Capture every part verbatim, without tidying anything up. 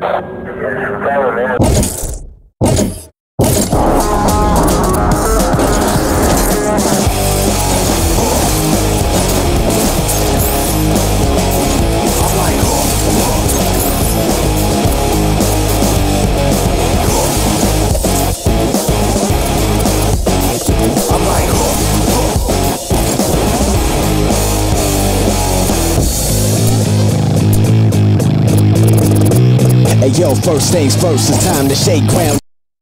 Hey yo, first things first, it's time to shake ground.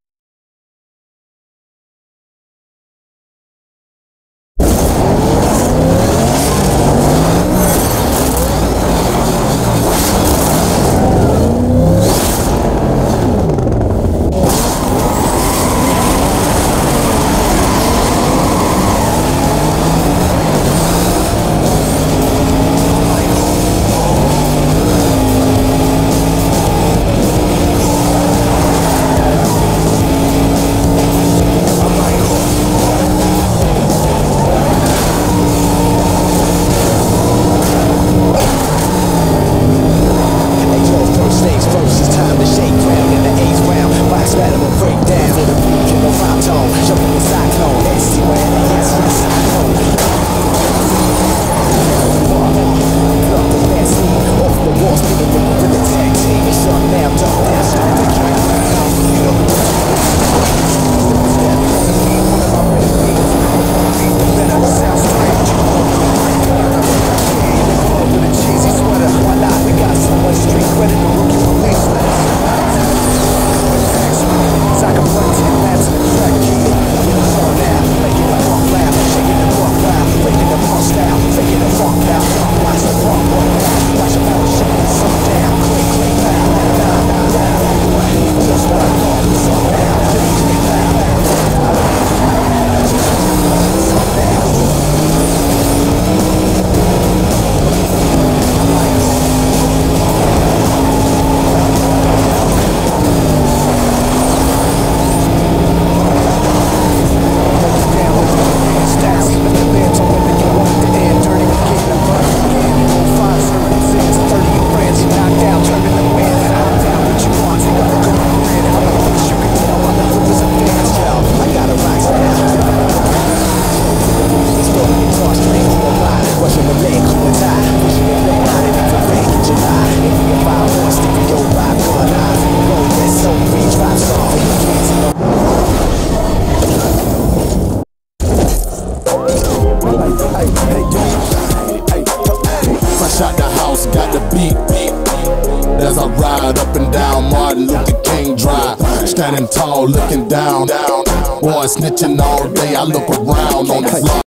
Shot the house, got the beat. As I ride up and down Martin Luther King Drive, standing tall, looking down. Boy, snitching all day, I look around on the block.